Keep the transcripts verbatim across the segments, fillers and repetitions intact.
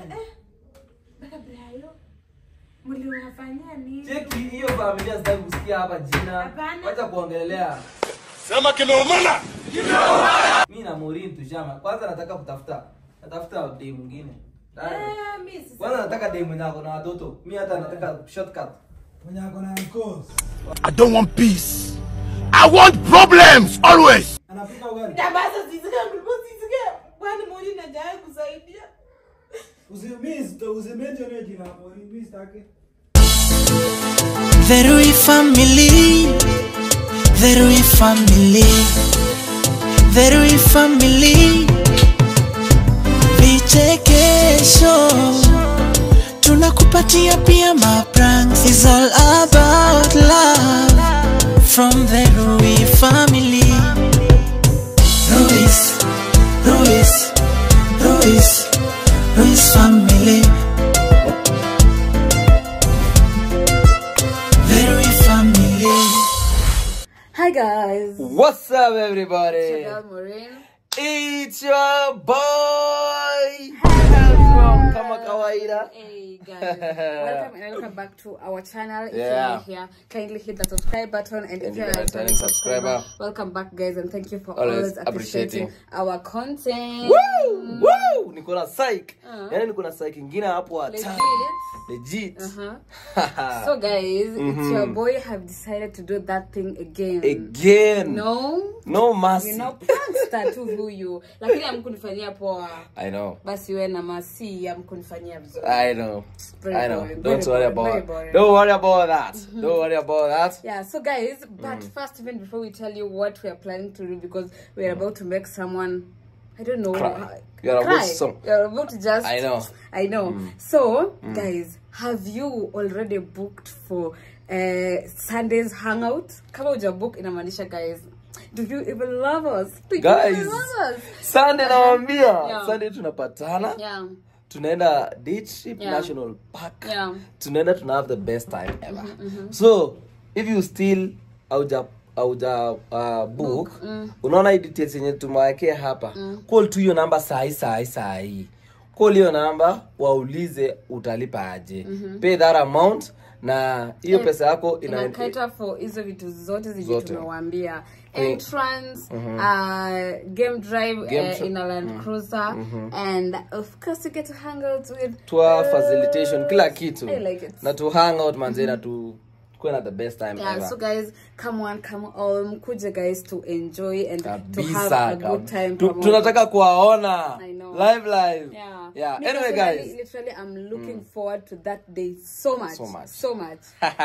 Baka Brayo. Mliwafanyia nini? Cheki hiyo familia sasa kusikia hapa jina. Wacha kuongelelea. Sema kimeumana. Kimeumana. Mimi na Morin tujama. Kwanza nataka kutafuta. Natafuta day mwingine. Eh, miss. Kwanza nataka day mwenye ako na watoto. Mimi hata nataka shortcut. Mwenye ako na course. I don't want peace. I want problems always. Anapika ugali. Tabasa sisike mliposisike. Bwana Morin hajawahi kusaidia. Usimiss, usimenje ndio jina Morin, mimi sitaki. Very family, very family, very family. Vichekesho tunakupatia pia mapranks. It's all about love from the Rui family. Ruiz, Ruiz, Ruiz, Ruiz family. Hi guys. What's up everybody? It's your girl Morin. It's your boy. From Kama Kawaida. Hey guys, welcome and welcome back to our channel. If Yeah. you're here, kindly hit the subscribe button, and, And if you're you're a a returning returning subscriber, subscriber, welcome back guys, and thank you for always always appreciating, appreciating our content. Woo! Woo! Niko na psych. Uh-huh. Yaani niko na psych ingine hapo Legit. hatari. Legit. Uh-huh. So guys, it's your boy have decided to do that thing again. Again. No. No mercy. You know, prankster tu huyu. Lakini amkunifanyia poa. I know. Basi wewe na masi amkunifanyia vizuri. I know. Very I know. boring, Don't very worry boring, very about boring. Don't worry about that. Don't worry about that. Yeah, so guys, but first, even before we tell you what we are planning to do, because we are about to make someone, I don't know, Cry. You You're cry. about to some- You're about to just. I know. I know. So, guys, have you already booked for uh, Sunday's hangout? Kama uja book inamaanisha, guys. Do you even love us? Do you Guys, even love us? Sunday nawaambia. Yeah. Sunday tunapatana. Yeah. Tunaenda Date Ship Yeah. National Park. Yeah. Tunaenda tuna have the best time ever. So, if you still auja auja uh, book, unaona hii details yenye tumewekea hapa. Call tu hiyo namba sahi sahi sahi. Call hiyo namba waulize utalipa aje. Pay that amount na hiyo pesa yako ina Inakaita for hizo vitu zote zenye Zote. tumewaambia. Eh. Entrance, uh, game drive Game uh, tra- in a Land Cruiser, and of course you get to hang out with tour facilitation kila kitu. I like it. Na to hang out manze na to kuwa the best time Yeah, ever. so guys, come on, come all, mkuje guys to enjoy and to Kabisa, have a kab- good time. Tu- pamoja. tunataka kuwaona I know. live live. Yeah. Yeah. Me Anyway personally, guys. literally I'm looking forward to that day so much. So much. So much.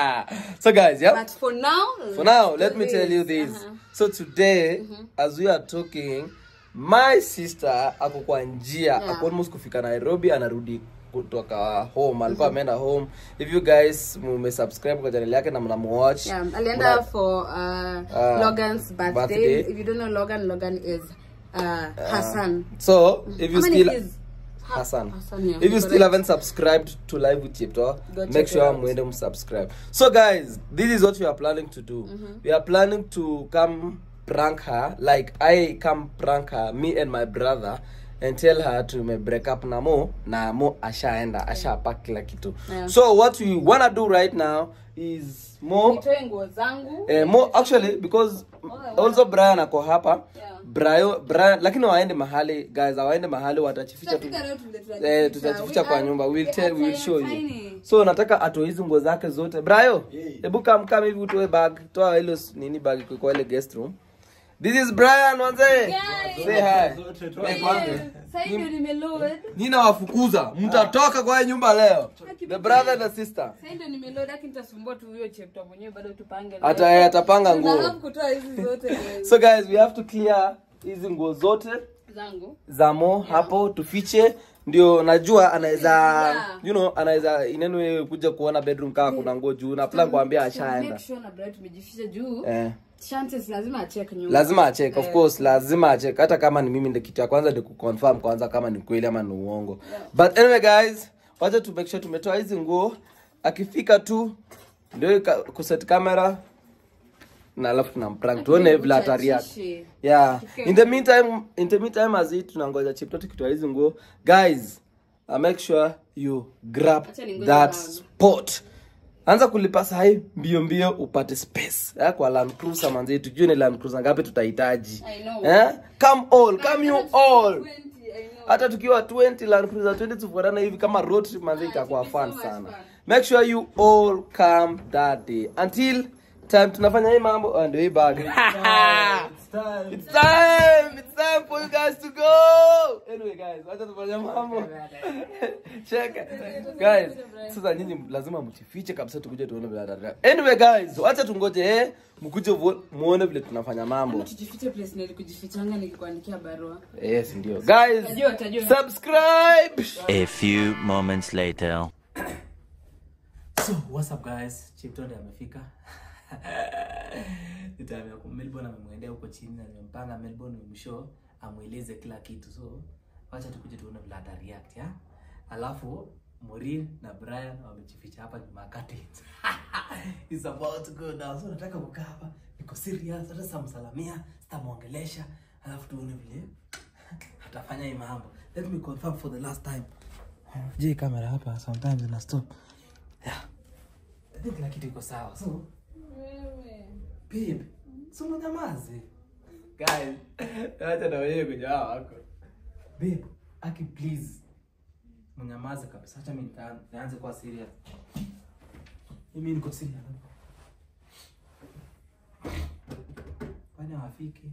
So guys, yeah. But for now, For now, let's let do me tell you this. Uh-huh. So today, as we are talking, my sister ako kwa njia, Yeah. ako almost kufika Nairobi, anarudi kutoka home. Alikuwa ameenda home. If you guys mume subscribe kwa channel yake na mnamuwatch. Yeah, alienda for uh, Uh, Logan's birthday. birthday. If you don't know Logan, Logan is uh, Hassan. So, if you How many still is Hassan. Hassan, yeah. If you Correct. still haven't subscribed to Live with Chipto, Go make check it sure out. mwende subscribe. So guys, this is what we are planning to do. We are planning to come prank her, like I come prank her, me and my brother, and tell her to me break up na Mo, na Mo ashaenda, ashapack kila kitu. Yeah. So what we wanna do right now is Mo, Nitoe nguo zangu. eh, Mo actually because also Brian ako hapa. Yeah. Brian, Brian, lakini waende mahali guys, waende mahali watachificha tu. Tutafika leo tule- tule- Eh, tutajificha. tutajificha We kwa are- nyumba. We'll we tell, are we'll tiny, show you. tiny. So nataka atoe hizo nguo zake zote. Brayo, Yeah. hebu come come hivi utoe bag. Toa hilo s- nini bag iko kwa ile guest room. This is Brian wanze. Guys. Say hi. Zote toa. Eh, kwanza. Sasa ndio nimeload. Nina wafukuza. Mtatoka kwa hii nyumba leo. The brother and the sister. Sasa ndio nimeload, lakini nitasumbua tu huyo chepto mwenyewe bado tupange. leo. Ata eh, atapanga nguo. Tunataka kutoa hizi zote guys. So guys, we have to clear hizi nguo zote zangu. za Mo hapo tufiche. Ndio najua anaweza Yeah. you know anaweza inenwe kuja kuona bedroom kama kuna nguo juu na plan kuambia ashaenda. Make sure na brother tumejificha juu. Eh. Chances lazima check nyumba. Lazima acheck, of Eh. course, lazima acheck. Hata kama ni mimi ndio kitu ya kwanza ndio kuconfirm kwanza kama ni kweli ama ni uongo. Yeah. But anyway guys, wacha tu make sure tumetoa hizi nguo. Akifika tu ndio kuset camera na alafu tunamprank tuone vile ataria. Yeah. In the meantime, in the meantime as it tunangoja Chipto tukitoa hizi nguo. Guys, uh, make sure you grab Acha ningoje that bag. spot. Anza kulipa sahi mbio mbio upate space. Eh, kwa Land Cruiser manzi tujue ni Land Cruiser ngapi tutahitaji. I know. Eh? Come all, come you all. twenty, I know. Hata tukiwa twenty Land Cruiser twenty tufuatana hivi kama road trip manzi itakuwa it will be fun so much sana. fun. Make sure you all come that day. Until time tunafanya hii mambo and way back. It's time. It's time. It's time for you guys to go. Anyway guys, wacha tufanye mambo. Check. Guys, sasa nyinyi lazima mtifiche kabisa tukuje tuone vile atataka. Anyway guys, wacha tungoje eh mkuje muone vile tunafanya mambo. Tujifiche place na kujifichanga nikikuandikia barua. Yes, ndio. Guys, Tajua, tajua. subscribe. A few moments later. So, what's up guys? Chiptonde amefika. Nitaambia kwa Melbourne amemwendea huko chini na nimempanga Melbourne mshow amueleze kila kitu. So, wacha tukuje tuone vile ata react ya. Alafu Maureen na Brian wamejificha hapa nyuma curtains. It's about to go down. So, nataka kukaa hapa. Niko serious. Hata samsalamia, sitamuongelesha. Alafu tuone vile atafanya hii mambo. Let me confirm for the last time. Je, kamera hapa sometimes ina stop. Yeah. I think kila kitu iko sawa. So, babe, so mnyamaze. Guys, acha na wewe kuja wako. Babe, aki please. Mnyamaze kabisa. Acha mimi nianze kuwa serious. Mimi niko serious. Kwani hawafiki?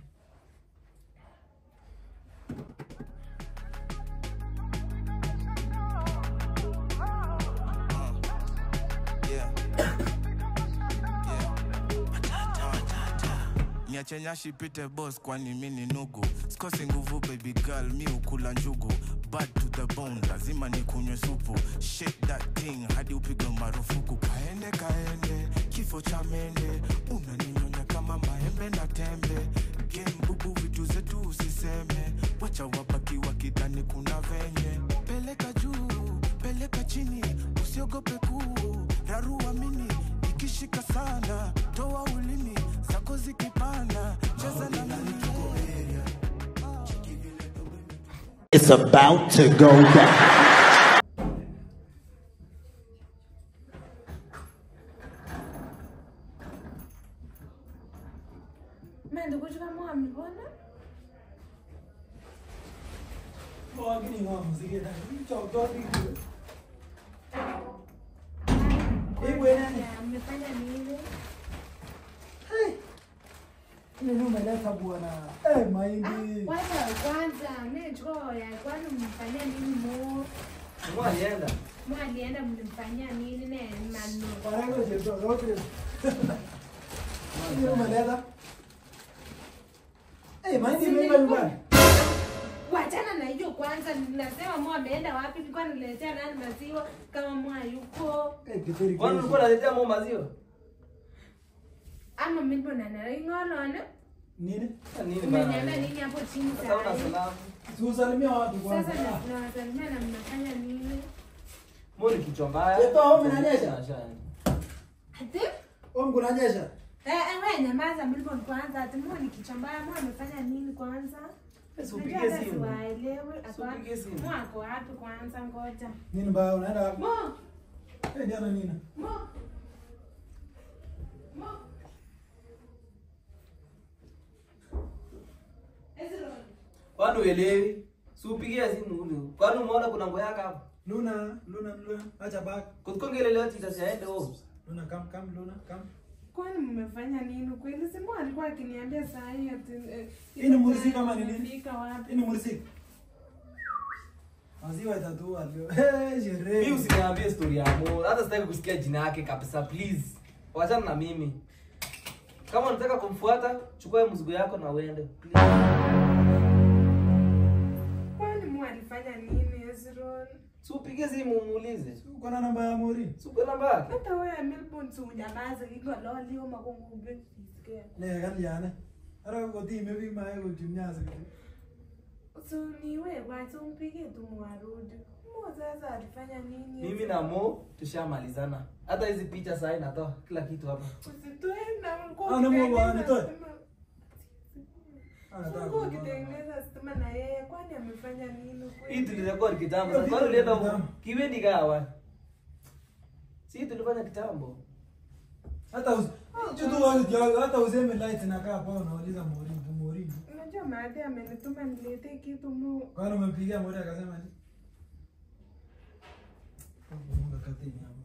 Niache nyashi pite boss kwani mimi nugu. Sikosi nguvu baby girl mi ukula njugu. Bad to the bone lazima nikunywe supu. Shake that thing hadi upigwe marufuku. Kaende kaende kifo cha mende. Unaninyonya kama maembe na tembe. Game bubu vitu zetu usiseme. Wacha wabaki wakidhani kuna venye. Peleka juu, peleka chini. Usiogope kuu, rarua mini. Ikishika sana, toa ulimi. Sako zikipanda, cheza na mimi. It's about to go down. Mende kuchukua mwami mbona? Oh, gini ngom sige na. Chao to đi. Eh, buena. Mmefanya nini? Nini umeleta bwana? Eh, mahindi. Kwanza kwanza mimi chukua ya kwani mmefanya nini mo? Mwa alienda. Mo alienda mlimfanyia nini ne mano? Parango je to rote. Nini umeleta? Eh, mahindi mimi nyumbani. Wachana na hiyo kwanza ninasema mo ameenda wapi? Nilikuwa niletea nani maziwa kama mo yuko? Eh, kiteri. Kwani ulikuwa unaletea mwa maziwa? Ama mimi mbona na ngolona? Nini? Nini bana? Umeniambia nini hapo chini Sasa una sasa? salamu. Tusalimia watu kwanza. Sasa na nawasalimia na mnafanya nini? Mbona kichwa mbaya? Yeto home inanyesha. Ati? Om kunanyesha. Eh, eh, wewe nyamaza mlipo kwanza. Ati mbona ni kichwa mbaya? Mbona amefanya nini kwanza? Usipige simu. Waelewe Usipige simu. mwako wapi kwanza ngoja. Nini mbaya unaenda wapi? Mo, Eh, jana nini? mo. Mo. Ezra. Kwani uelewi? Si upigie simu ule. Kwani umeona kuna ngo yako hapo? Luna, Luna, Luna, acha back. Kutkongele leo titasiaende huko. Luna, come, come, Luna, come. Kwani mmefanya nini kweli? Simu alikuwa akiniambia saa hii ati eh, Hii ni muziki kama ni nini? Umefika wapi? Hii ni muziki. Maziwa itatua leo. Eh, sherehe. Mimi usiniambie story ya Mo. Hata sitaki kusikia jina yake kabisa please. Wachana na mimi. Kama unataka kumfuata, chukua mzigo yako na uende. Please. Kwani mu alifanya nini Ezra? Si upige simu muulize. Uko na namba ya Mori? Si upe namba yake. Hata wewe Melbourne tu unyamaze iko loli au magongo ubesikia. Ne, kan yana. Ara ko ti mebi mae ko jumnyaza. So ni wewe wacha umpige tu mwarudi. Mo sasa alifanya nini? Mimi na Mo tushamalizana. Hata hizi picha sasa natoa kila kitu hapa. Usitoe na mko. Ah, na Mo bwana, toe. Anataka Mungu kununua. akitengeneza stima na yeye kwani amefanya nini kweli? Hii tulirekodi kitambo. Sasa kwani ulienda kiwendi kawa? Si tulifanya kitambo. Hata us- Chutu wali hata useme light inakaa hapo unauliza Morini, Morini. Unajua maadhi amenituma niletee kitu mu. Kwani umempigia Morini akasema ni? Mungu katini hapo.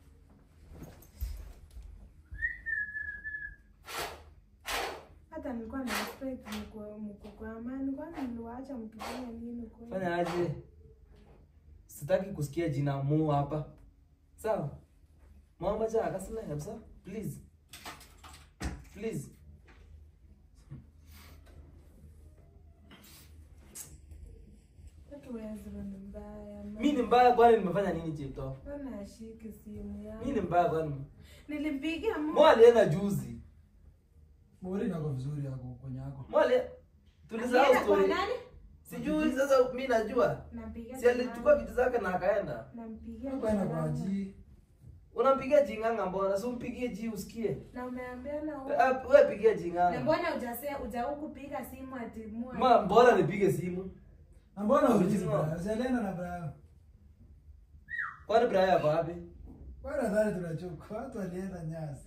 Hata nilikuwa na expect mko mko kwa amani kwani niliwaacha mkifanya nini kweli? Fanya aje? Sitaki kusikia jina Mo hapa. Sawa? Mama cha akasema kabisa. Please. Please. Watu wezi ni mbaya. Mimi ni mbaya kwani nimefanya nini Chepto? Mbona ashiki simu yangu? Mimi ni mbaya kwani? Nilimpigia mu. Mo alienda juzi. Morini ako vizuri yako kwenye yako. Mo ali tulisahau Alienda kwa story. nani? Sijui sasa mimi najua. Nampigia. Si alichukua vitu zake na akaenda. Nampigia. Kwenda kwa G. Unampigia jinganga mbona? Si umpigie G usikie. Na umeambia na Ah, wewe pigia na jinganga. mbona hujasema hujau kupiga simu ati mu. Ma mbona nipige simu? Na mbona ulizi Original. bra? Zelena na bra. Kwani Brian yako wapi? Bwana dhani tunachoka. Watu walienda Nyasa.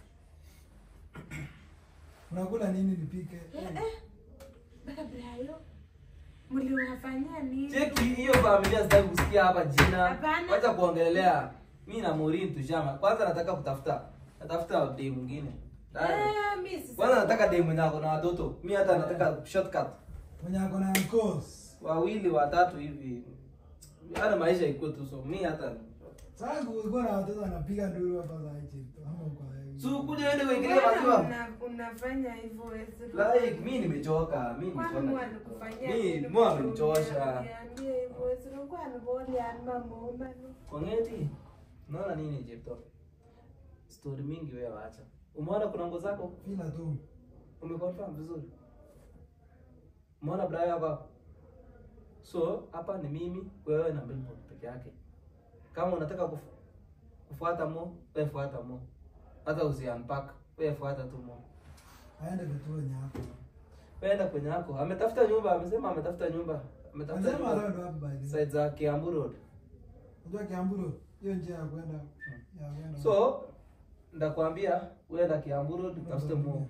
Unakula nini nipike? Eh eh. Baka Brayo. Mliwafanyia nini? Cheki hiyo familia sitaki kusikia hapa jina. Hapana. Wacha kuongelea. Mimi na Morini tushama. Kwanza nataka kutafuta. Natafuta day mwingine. Eh, mimi sisi. Kwanza nataka day mwenye ako na watoto. Mimi hata nataka shortcut. Mwenye ako na course. Wawili watatu hivi. Hata maisha iko tu so mimi hata Sasa kulikuwa na watoto wanapiga nduru hapa za hichi. Ama kwa hiyo. so kuja wewe wengine Mbona wajua. una- unafanya hivyo wewe? Like mimi nimechoka. Mimi Kwani nimechoka. mwana kufanyia Mimi nini? mwa amenichosha. Niambie hivyo, sio kwa niboli anma muomba ni. Ongeti. Unaona nini Jepto? Story mingi wewe acha. Umeona kuna nguo zako? Fila tu. Umeconfirm vizuri. Umeona Brian hapa? So, hapa ni mimi, wewe na Billboard peke yake. Kama unataka kufu, kufuata Mo, wewe fuata Mo. Hata usi unpack, wewe fuata tu Mo. Aende vituo nyako. Wewe kwenye yako. Ametafuta nyumba, amesema ametafuta nyumba. Ametafuta Anasema nyumba. road wapi by the way? Side za Kiambu Road. Unajua Kiamburu hiyo njia ya kwenda ya kwenda. So, ndakwambia wewe na Kiambu Road utafute Mo.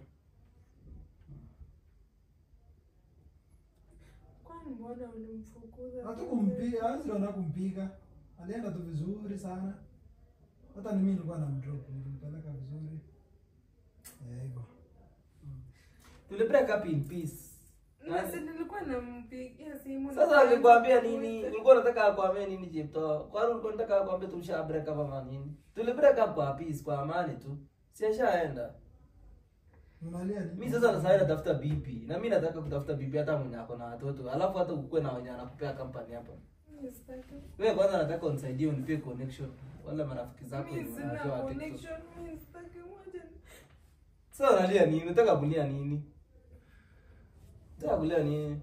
Kwani mbona ulimfukuza? hatukumpiga, hawezi ndo kumpiga. Alienda tu vizuri sana. Hata ni mimi nilikuwa na mdrop, nilimpeleka vizuri. Eh, hivyo. Tuli break up in peace. Na sisi nilikuwa nampigia simu. Sasa alikwambia nini? Ulikuwa unataka akwambie nini Jepto? Kwani ulikuwa unataka akwambie tulisha break up ama nini? Tuli break up kwa peace, kwa amani tu. Si ashaenda. Unalia nini? Mimi sasa sasa natafuta bibi. Na mimi nataka kutafuta bibi hata mwenye ako na watoto. Alafu hata ukue na wenye anakupea company hapa. Wewe kwanza nataka unisaidie unipe connection. Wala marafiki zako Mimi sina wanajua TikTok. connection, mimi sitaki moja. Sasa unalia nini? Unataka kulia nini? Unataka kulia nini?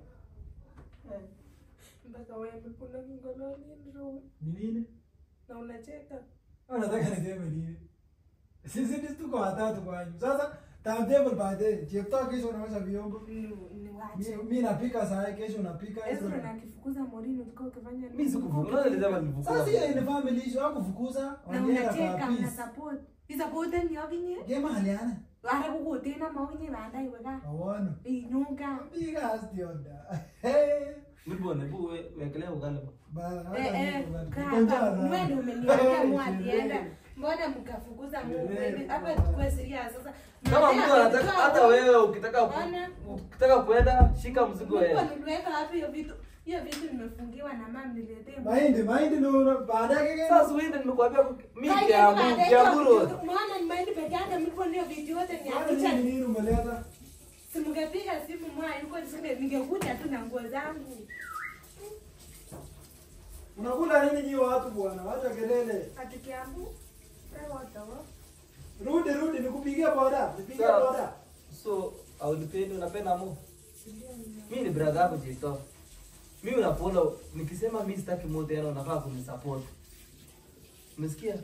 Mpaka wewe kuna ngoloni ndio. Ni nini? Na unacheka. Unataka niseme nini? Sisi ni tuko watatu kwa nyumba. Sasa timetable baadaye. Chepto kesho unaosha vyombo. Ni waache. Mimi napika saa kesho unapika. Ezra na kifukuza Morini ukao ukifanya nini? Mimi sikufukuza. Unaona nilisema nilifukuza. Sasa hiyo ni family issue, hakufukuza. Na Wanaenda unacheka kwa na peace. support. Isa bote ni yoginye. Gema haliana. Ara kukutena maunye banda iweka. Awana. Inuka. Biga astioda. Hey. Mimi nebu wekelea ugali. Bala. Eh eh. Kaka, wewe ndio umeniambia mwadienda. Mbona mkafukuza Mungu? Hapa tukue serious sasa. Kama mtu anataka hata wewe ukitaka ku- ukitaka kuenda shika mzigo wewe. Mungu niliweka wapi hiyo vitu? Hiyo vitu nimefungiwa na mama niletee. Mahindi, mahindi ndio baadaye kile. Sasa wewe nimekuambia mimi Kiambu, Kiambu Road. Maana ni mahindi peke yake mlipo ndio vitu yote ni Kwani acha. nini nini umeleta? Simngepiga simu mwa yuko niseme ningekuja tu na nguo zangu. Unakula nini nyinyi watu bwana? Wacha kelele. Ati Kiambu. Wewe watawa. Rudi rudi nikupigie boda. Nipige Sawa. boda. So, au depende unapenda Mo. Mimi ni brother yako Jito. Mimi unafollow nikisema mimi sitaki Mo tena unafaa kunisupport. Umesikia?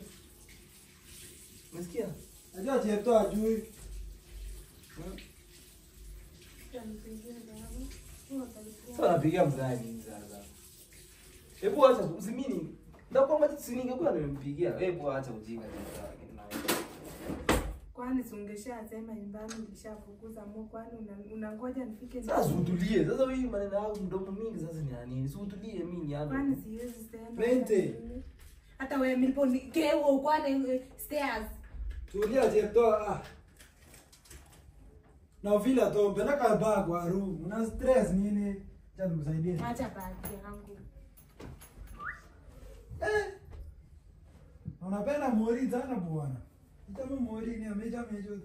Umesikia? Najua Chepto ajui. Hmm? Sasa napigia mzaa nini sasa? Hebu acha usimini. Ndakuwa maji sininge kwa nimempigia. Hebu acha ujinga sasa. Kwani sungesha sema nyumbani ulishafukuza mo kwani unangoja nifike sasa utulie. Sasa wewe maneno yako mdomo mingi sasa ni nini? Si utulie mimi yani. Kwani siwezi sema. Mente. Hata wewe milipo keo kwani stairs. Tulia Jepto ah. Na vile to peleka bag kwa room. Una stress nini? Acha nikusaidie. Acha bag yangu. Eh. Unapenda mori sana bwana. Itamu mori ni ameja mejo.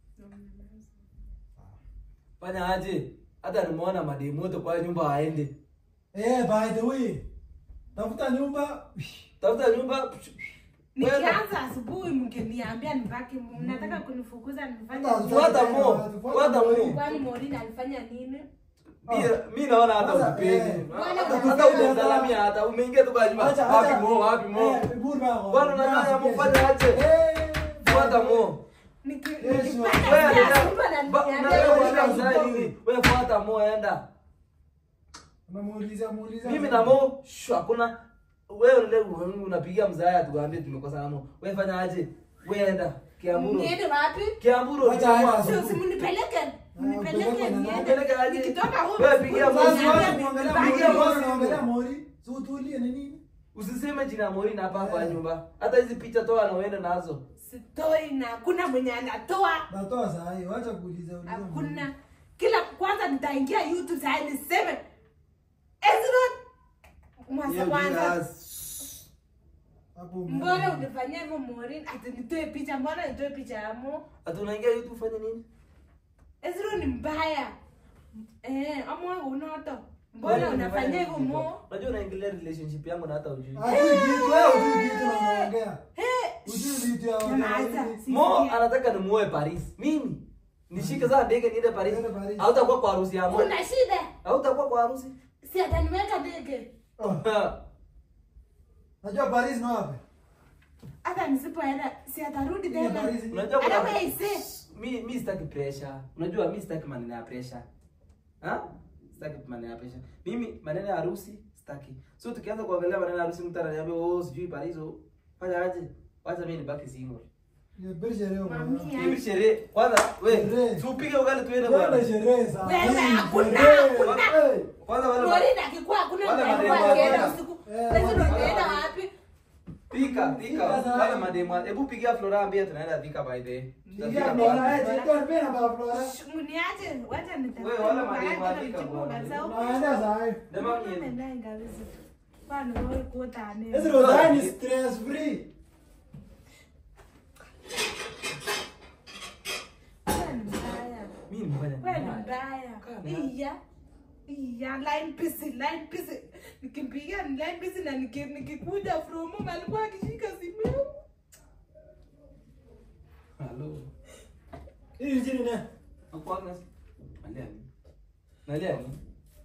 Fanya aje? Hata nimeona mademoto kwa nyumba aende. Eh, by the way. Tafuta nyumba. Tafuta nyumba. Nikianza asubuhi mkiniambia nibaki, mnataka kunifukuza nifanye nini? Fuata mo. Fuata mo. Kwani Morina alifanya nini? Mimi naona hata upige. Hata unasalamia hata umeingia tu kwa nyumba. Wapi mo? Wapi mo? Bwana unafanya mfanya aje? Fuata mo. Nikipata wewe fuata mo enda. Unamuuliza muuliza. Mimi na mo shu hakuna wewe leo unapigia mzaya tuambie tumekosa namo. Wewe fanya aje? Wewe enda Kiamburu. Niende wapi? Kiamburu. Sio simunipeleke. Nipeleke niende. Nikitoka huko wewe pigia mzaya. Pigia mzaya mori. Sutulie ni nini? Usiseme jina mori na hapa kwa nyumba. Hata hizi picha toa na uende nazo. Sitoi na kuna mwenye anatoa. Natoa saa hiyo, acha kuuliza ulizo. Hakuna. Kila kwanza nitaingia YouTube saa hii niseme Ezra mwasa kwanza. Mbona unifanyia hivyo Morin? Ati nitoe picha, mbona nitoe picha yamo? Ati unaingia YouTube ufanye nini? Ezra ni mbaya. Eh, amu wangu unato. Mbona unafanyia hivyo mo? Unajua unaingilia relationship yangu na hata ujui. Hujui kitu wewe, hujui kitu na unaongea. Eh, hujui vitu ya Mo anataka nimuoe Paris. Mimi nishike za ndege niende Paris. Hautakuwa kwa harusi ya Mo. Una shida? Hautakuwa kwa harusi. Si ataniweka ndege. Najua Paris no wapi? Hata nisipoenda si atarudi tena. Unajua kuna wewe ise. Mimi mimi sitaki pressure. Unajua mimi sitaki maneno ya pressure. Ha? Sitaki maneno ya pressure. Mimi maneno ya harusi sitaki. So tukianza kuangalia maneno ya harusi mtu ananiambia oh sijui Paris oh. Fanya aje? Wacha mimi nibaki single. Ni birthday leo bwana. Ni sherehe. Kwanza wewe tupige ugali tuende bwana. Wewe sherehe sasa. Wewe hakuna hakuna. Kwanza wale Morina akikuwa hakuna mtu akienda usiku. Sasa tunaenda wapi? Pika, pika. Wale mademo. Hebu pigia Flora ambia tunaenda pika by the way. Pigia Flora, eh, ndio pena ba Flora. Muniache, wacha nitaenda. Wewe wale mademo pika bwana. Naenda sasa. Dema mimi. Naenda ngawezi. Bwana wewe kuota ane. Hizo ndo ni stress free. Mimi mbaya. Wewe mbaya. Iya. Iya, line busy, line busy. Nikimpigia line busy na nikikuja from home alikuwa akishika simu yangu. Hello. Hii jini ne? Hapo Agnes. Nalia ni. Nalia ni.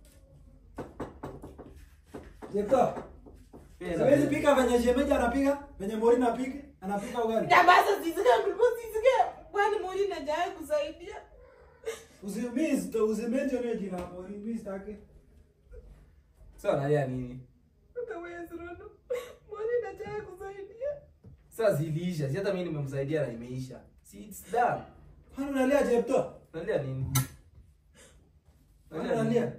Jepto. Siwezi pika venye shemeji anapiga, venye Morina anapika, anapika ugali. Tabasa sisike, mlipo sisike. Kwani Morina hajawahi kusaidia? Usimiss to usimention jina Morina, mimi sitaki. Sasa nalia nini? Hata wewe Rono. Morina hajawahi kusaidia. Sasa ziliisha. Si hata mimi nimemsaidia na imeisha. Si it's done. Kwani unalia Jepto? Nalia nini? Kwani unalia?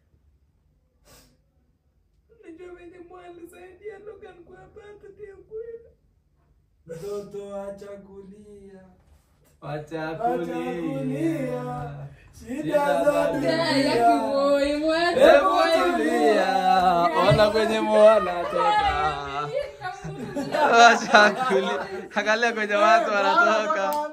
Najua wewe mwali saidia Logan kwa pata ndio kweli. Mtoto acha kulia. Acha kulia. Shida za dunia. Ya kiboi mwana. Hebu tulia. Ona kwenye mwana toka. Acha kulia. Angalia kwenye watu wanatoka.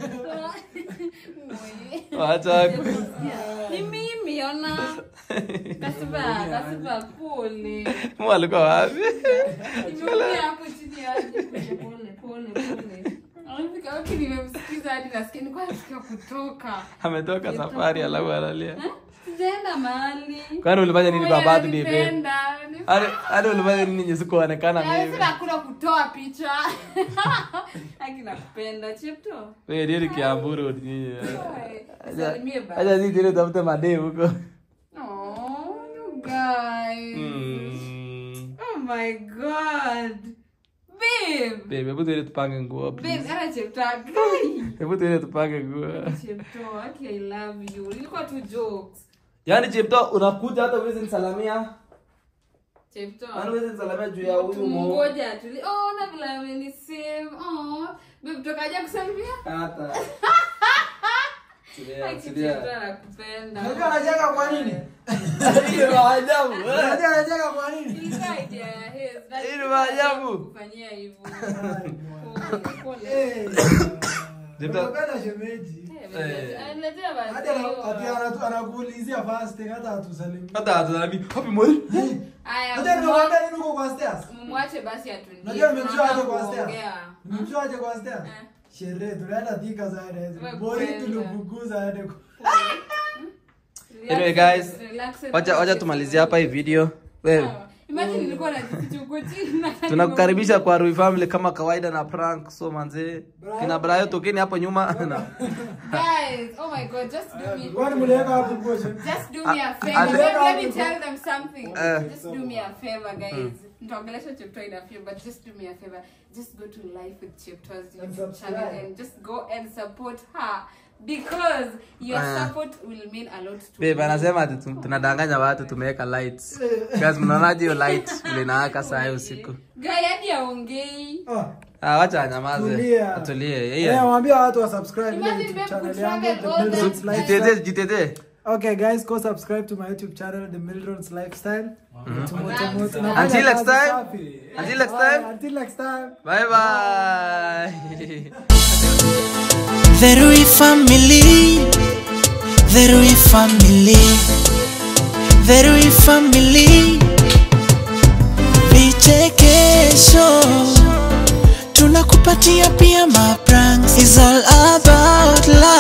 Acha kulia. Ni mimi ona. Kasiba, kasiba pole. Mwa alikuwa wapi? Nimekuja hapo chini aje pole pole pole. Alifika wapi nimemsikiza hadi nasikia nilikuwa nasikia kutoka. Ametoka safari alafu analia. Sijaenda mahali. Kwani ulifanya nini kwa birthday babe? Nipenda. Hadi hadi ulifanya nini nyesi kuonekana mimi? Sasa hakuna kutoa picha. Haki nakupenda Chepto. Wewe ndio kiamburu nyinyi. Salimie basi. Acha sisi ndio tafute madem huko. Oh, you guys. Mm. Oh my god. Babe. Babe, hebu tuende tupange nguo Babe, please. ana Chepto. Hebu tuende tupange nguo. Chepto, okay, I love you. Ilikuwa tu jokes. Yaani Chepto unakuja hata uweze nisalamia. Chepto. Yaani uweze nisalamia juu ya huyu mo. Ngoja tu. Oh, na vile amenisave. Oh, babe tokaja kusalimia? Hata. Ai, Chepto anakupenda. Unajua anacheka kwa nini? Ni maajabu. Unajua anacheka kwa nini? Ilikuwa idea ya his. Hii ni maajabu. Kufanyia hivyo. Eh. Chepto. Unapenda shemeji. Aniletea basi. Hadi ana- ati anatu- anakuulizia first hata hatusalimii. Hata hatusalami. Happy morning. Aya. Hata nimemwambia nini uko kwa stairs? Mumwache basi atulie. Unajua nimemjua aje kwa stairs? Kuongea. Nimemjua aje kwa stairs? Eh. Sherehe tunaenda Thika zaidi. Wewe Bori kwenda. tulibuguza hadi ku- Anyway guys, Relax and wacha wacha relax. tumalizie hapa hii video. Wewe Imagine nilikuwa najificha huko chini. tunakukaribisha kwa Rui Family kama kawaida na prank. So manze, kina Brayo tokeni hapo nyuma. Guys, oh my god, just do me. Kwani mliweka hapo nguo shemeji? Just do me a favor. and- Let, let me tell them something. Uh. Just do me a favor, guys. Nitaongelesha Chepto in a few, but just do me a favor. Just go to Life with Chepto's And YouTube subscribe. channel and just go and support her because your Uh. support will mean a lot to Babe me. anasema ati tu- tunadanganya watu tumeweka lights. Guys, mnaonaje hiyo light vile inawaka saa hii usiku? Guy hadi aongei. Ah, Ah, wacha anyamaze. Tulia. Atulie. eh, Yeah. waambie watu wa subscribe ile Imagine YouTube babe channel could yangu, travel The all Mildred's that Lifestyle. Jitete, jitete. Okay guys, go subscribe to my YouTube channel, The Mildred's Lifestyle. Moto, moto, moto. Until Nafanya next kazi time. safi. Until next Bye, time. Until next time. Bye bye. The Rui family, the Rui family, the Rui family. Vichekesho tunakupatia pia ma pranks. It's all about love.